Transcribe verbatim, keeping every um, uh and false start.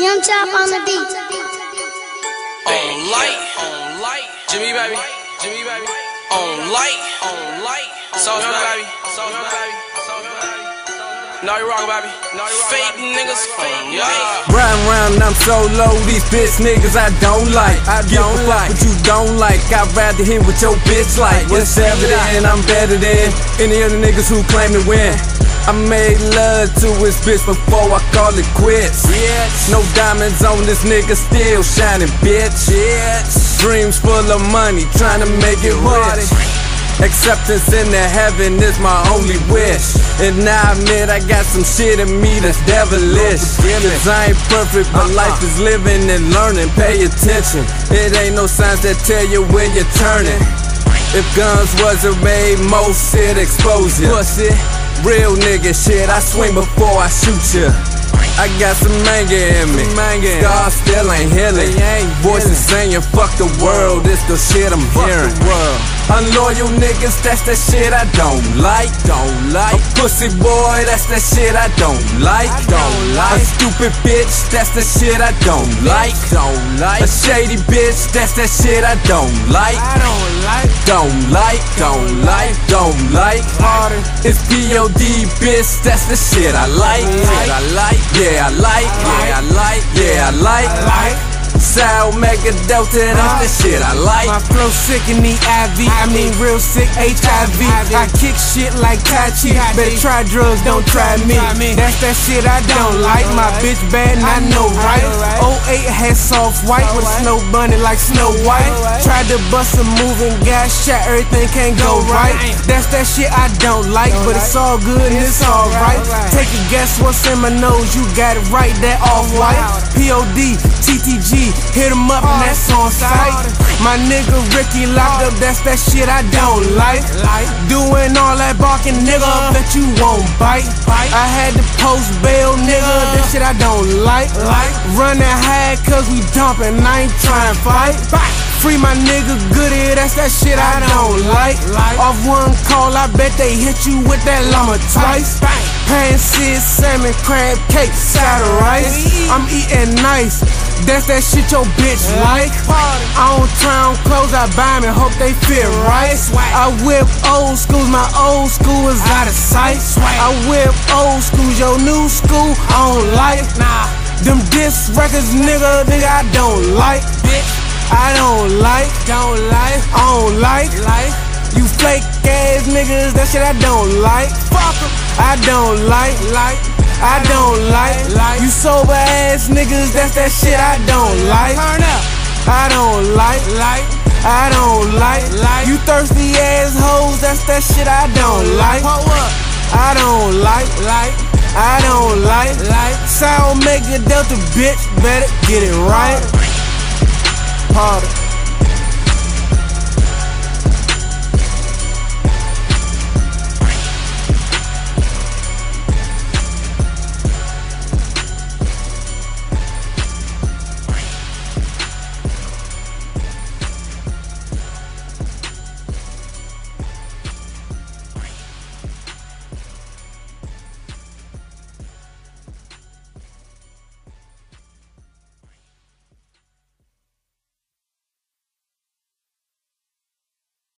Young Chop on the beat. On light, on light, Jimmy baby, Jimmy baby. On light, on light, Soldier baby, Soldier baby, Soldier baby. Now you rock, baby. Now you rock, fake niggas, fake, yeah. Riding round, I'm so low, these bitch niggas I don't like. I don't like what you don't like. I'd rather hit with your bitch like. It's evident I'm better than any other niggas who claim to win. I made love to his bitch before I call it quits. No diamonds on this nigga, still shining, bitch. Dreams full of money, trying to make it rich. Acceptance in the heaven is my only wish. And now I admit I got some shit in me that's devilish. Cause I ain't perfect, but life is living and learning. Pay attention, it ain't no signs that tell you when you're turning. If guns wasn't made, most shit expose you. Real nigga shit, I swing before I shoot ya. I got some anger in me, scars still ain't healing. Voices saying fuck the world, it's the shit I'm hearing. Unloyal niggas, that's that shit I don't like. Don't like. A pussy boy, that's that shit I don't like. Don't like. A stupid bitch, that's the shit I don't like. Don't like. A shady bitch, that's that shit I don't like. I don't like. Don't like. Don't like. Don't like. It's P O D bitch, that's the shit I like. Shit I like. Yeah, I like. Yeah, I like. Yeah, I like. Like. Sal Mega Delta, that's the shit I like. My flow sick in the I V, I mean real sick H I V. I kick shit like Tai Chi, better try drugs, don't try me. That's that shit I don't like. My bitch bad and I know right. oh eight had soft white with a snow bunny like Snow White. Tried to bust a move and got shot, everything can't go right. That's that shit I don't like, but it's all good and it's alright. Take a guess what's in my nose, you got it right, that off-white. P O D, T T G, hit him up and that's on sight. My nigga Ricky locked up, that's that shit I don't like. Doing all that barking, nigga, bet you won't bite. I had to post bail, nigga, that shit I don't like. Running high cause we dumping, I ain't trying to fight. Free my nigga Goody, that's that shit I don't like. Off one call, I bet they hit you with that llama twice. Pan seed, salmon, crab cake, side of rice. I'm eating nice, that's that shit your bitch like. I don't try on clothes, I buy them and hope they fit right. I whip old schools, my old school is out of sight. I whip old schools, your new school, I don't like. Them diss records, nigga, nigga, I don't like. I don't like, don't like, I don't like, like. You fake ass niggas, that shit I don't like. Fuck em, I don't like, like, I don't like, like. You sober ass niggas, that's that shit I don't like. Turn up, I don't like, like, I don't like, like. You thirsty ass hoes, that's that shit I don't like. I don't like, like, I don't like, like. Sound Mega Delta bitch, better get it right. Harder.